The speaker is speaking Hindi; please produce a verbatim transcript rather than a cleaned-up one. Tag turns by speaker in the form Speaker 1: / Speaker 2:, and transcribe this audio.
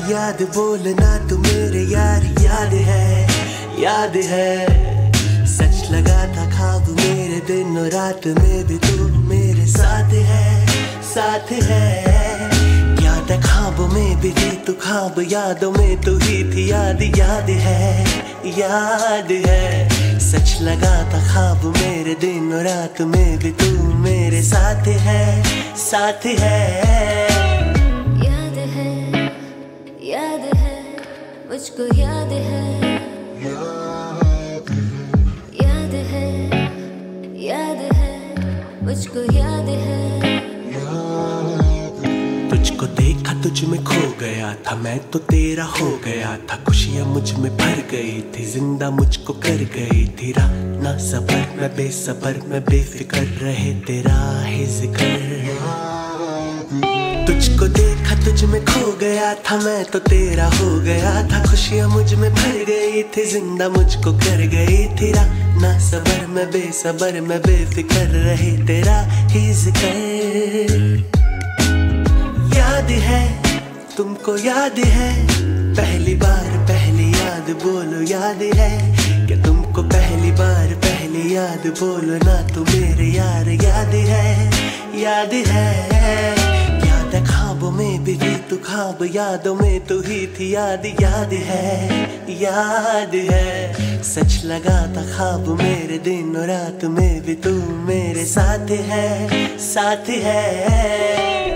Speaker 1: याद बोलना तू मेरे यार, याद है याद है। सच लगा था ख्वाब मेरे दिन और रात में भी तू मेरे साथ है साथ है। याद है ख्वाबों में भी थी तू, ख्वाब यादों में तू ही थी, याद याद है याद है। सच लगा था ख्वाब मेरे दिन और रात में भी तू मेरे साथ है साथ है।
Speaker 2: याद है याद है मुझको याद है, याद है याद है मुझको याद है।
Speaker 1: तुझको देखा तुझ में खो गया था, मैं तो तेरा हो गया था। खुशियाँ मुझ में भर गई थी, जिंदा मुझको कर गई थी। राह ना सबर मैं बेसबर मैं बेफिक्र रहे तेरा ही जिक्र। तुझको देखा तुझ में खो गया था, मैं तो तेरा हो गया था। खुशियाँ मुझ में भर गई थी, जिंदा मुझको कर गई थी। राह ना सबर मैं बेसबर मैं बेफिक्र रहे तेरा ही जिक्र। याद है तुमको याद है, पहली बार पहली याद बोलो याद है। क्या तुमको पहली बार पहली याद बोलो ना तू मेरे यार, याद है याद है। याद है ख्वाबों में भी थी तू, ख्वाब यादों में तू ही थी, याद याद है याद है। सच लगा था ख्वाब मेरे दिन और रात में भी तू मेरे साथ है साथ है।